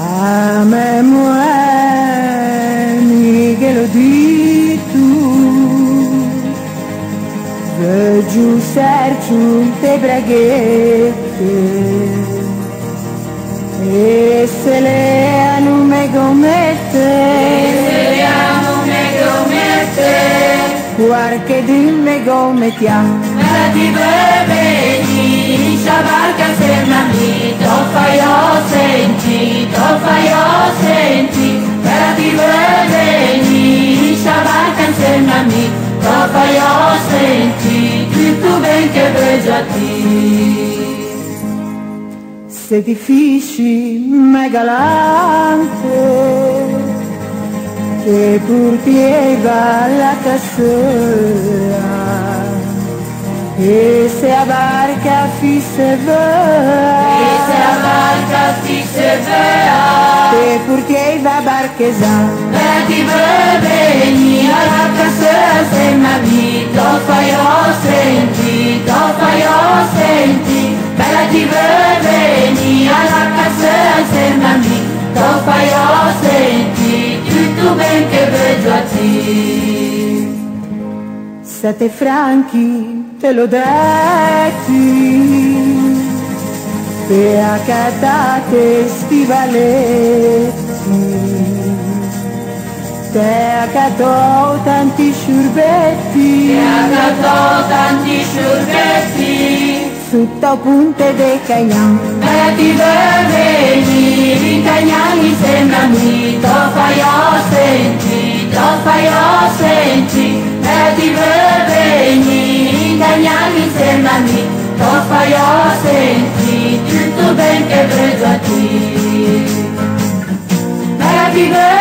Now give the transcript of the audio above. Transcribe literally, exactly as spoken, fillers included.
Ah, mais moi, Miguel di tu, vejo certo te braghette, e se le hanno me gommette, guarda che dimmi come ti ha. Me ti vedi, sciabarca sembra mi, to fai o senti, to fai o senti. Me ti vedi, sciabarca sembra mi, to fai o senti, tutto ben che vedo a te. Se ti fisci me galante, che purtieva la cassera, e se a barca fisse vea, E se a barca fisse vea, che purtieva barchesa. me ti vedi, alla cassera sembra mi, to fai o senti, to fai o senti. Bella ti vedi, alla cassera sembra mi, to fai o senti, tutto ben che vedo a te. Sette franchi te l'ho detti, e accatate stivaletti, te accattò tanti sciurbetti, E accattò tanti sciurbetti, sotto punte de cagnan. me ti vedi, in cagnani sembra mi, to fai o senti, to fai o senti. Me ti vedi, in cagnani sembra mi, to fai o senti, tutto ben che vedo a te. Me ti vedi